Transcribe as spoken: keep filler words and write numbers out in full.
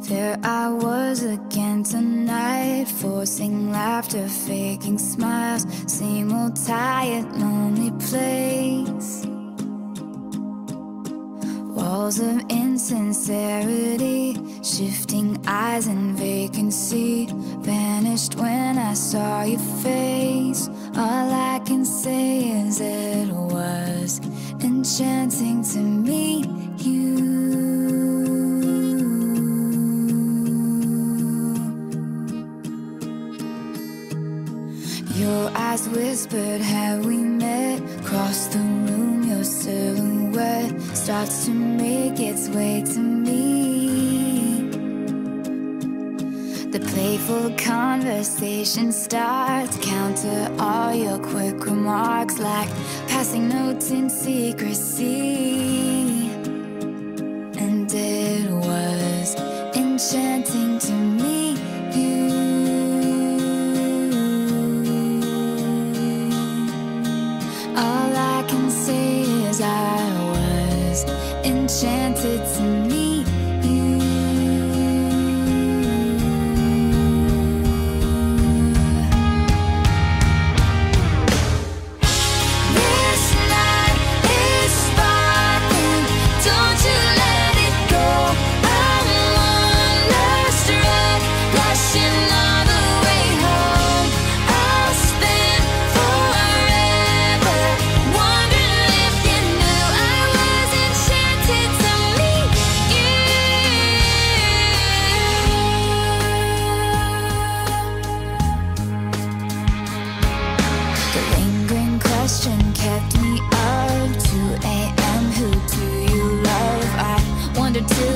There I was again tonight, forcing laughter, faking smiles. Same old tired, lonely place. Walls of insincerity, shifting eyes and vacancy. Vanished when I saw your face. All I can say is it was enchanting to meet you. Your eyes whispered, have we met? Across the room, your silhouette starts to make its way to me. The playful conversation starts, counter all your quick remarks like passing notes in secrecy. And it was enchanting to meet you. All I can say is I was enchanted to meet you. This night is sparkling, don't you let it go. I'm wonderstruck, blushing all the way home. I'll spend forever wondering if you knew I was enchanted to meet you. The lingering question kept me up. two A M Who do you love? I wondered till